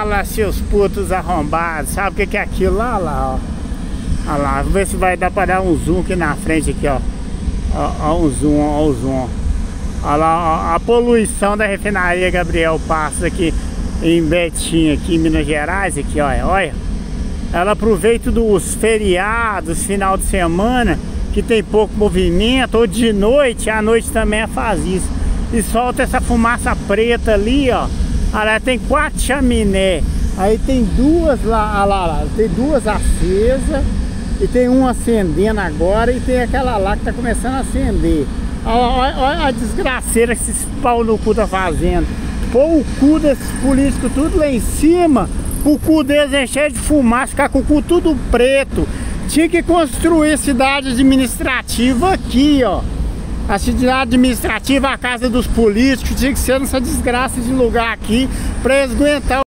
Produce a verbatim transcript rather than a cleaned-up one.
Fala, seus putos arrombados. Sabe o que, que é aquilo lá, lá, ó? Olha lá, vamos ver se vai dar pra dar um zoom aqui na frente, aqui, ó. Ó, ó um zoom, ó o zoom. Olha lá, ó, a poluição da refinaria Gabriel Passos aqui em Betim, aqui em Minas Gerais, aqui, olha, olha. Ela aproveita dos feriados, final de semana, que tem pouco movimento, ou de noite, à noite também faz isso. E solta essa fumaça preta ali, ó. Olha, tem quatro chaminés. Aí tem duas lá, lá, lá, tem duas acesas. E tem uma acendendo agora. E tem aquela lá que tá começando a acender. Olha, olha a desgraceira que esse pau no cu tá fazendo. Pôr o cu desses políticos tudo lá em cima. O cu deles é cheio de fumaça, ficar com o cu tudo preto. Tinha que construir cidade administrativa aqui, ó. A cidade administrativa, a casa dos políticos, tinha que ser nessa desgraça de lugar aqui, pra eles aguentar.